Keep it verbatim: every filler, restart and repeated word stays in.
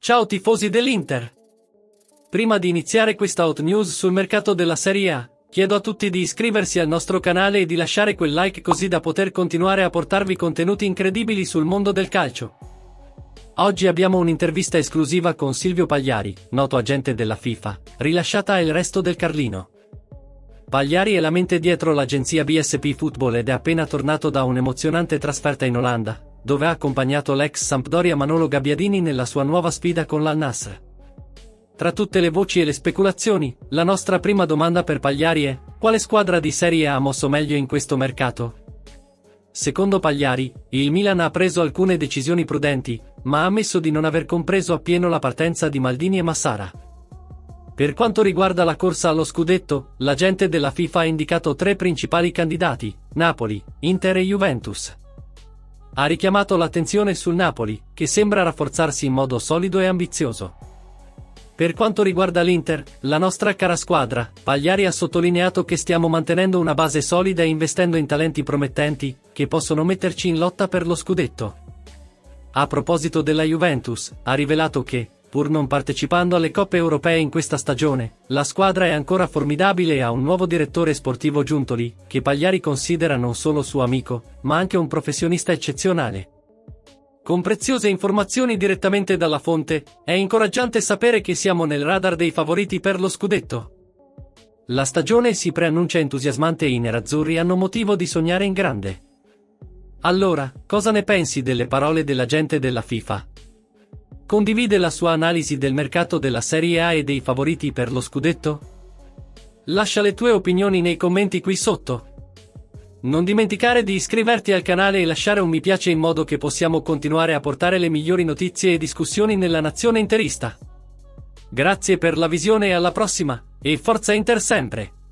Ciao tifosi dell'Inter! Prima di iniziare questa hot news sul mercato della Serie A, chiedo a tutti di iscriversi al nostro canale e di lasciare quel like così da poter continuare a portarvi contenuti incredibili sul mondo del calcio. Oggi abbiamo un'intervista esclusiva con Silvio Pagliari, noto agente della FIFA, rilasciata a Il Resto del Carlino. Pagliari è la mente dietro l'agenzia B S P Football ed è appena tornato da un'emozionante trasferta in Olanda, dove ha accompagnato l'ex Sampdoria Manolo Gabbiadini nella sua nuova sfida con l'Al Nassr. Tra tutte le voci e le speculazioni, la nostra prima domanda per Pagliari è: quale squadra di Serie A ha mosso meglio in questo mercato? Secondo Pagliari, il Milan ha preso alcune decisioni prudenti, ma ha ammesso di non aver compreso appieno la partenza di Maldini e Massara. Per quanto riguarda la corsa allo scudetto, l'agente della FIFA ha indicato tre principali candidati: Napoli, Inter e Juventus. Ha richiamato l'attenzione sul Napoli, che sembra rafforzarsi in modo solido e ambizioso. Per quanto riguarda l'Inter, la nostra cara squadra, Pagliari ha sottolineato che stiamo mantenendo una base solida e investendo in talenti promettenti, che possono metterci in lotta per lo scudetto. A proposito della Juventus, ha rivelato che, pur non partecipando alle coppe europee in questa stagione, la squadra è ancora formidabile e ha un nuovo direttore sportivo giunto lì, che Pagliari considera non solo suo amico, ma anche un professionista eccezionale. Con preziose informazioni direttamente dalla fonte, è incoraggiante sapere che siamo nel radar dei favoriti per lo scudetto. La stagione si preannuncia entusiasmante e i nerazzurri hanno motivo di sognare in grande. Allora, cosa ne pensi delle parole dell'agente della FIFA? Condivide la sua analisi del mercato della Serie A e dei favoriti per lo scudetto? Lascia le tue opinioni nei commenti qui sotto. Non dimenticare di iscriverti al canale e lasciare un mi piace in modo che possiamo continuare a portare le migliori notizie e discussioni nella nazione interista. Grazie per la visione e alla prossima, e forza Inter sempre!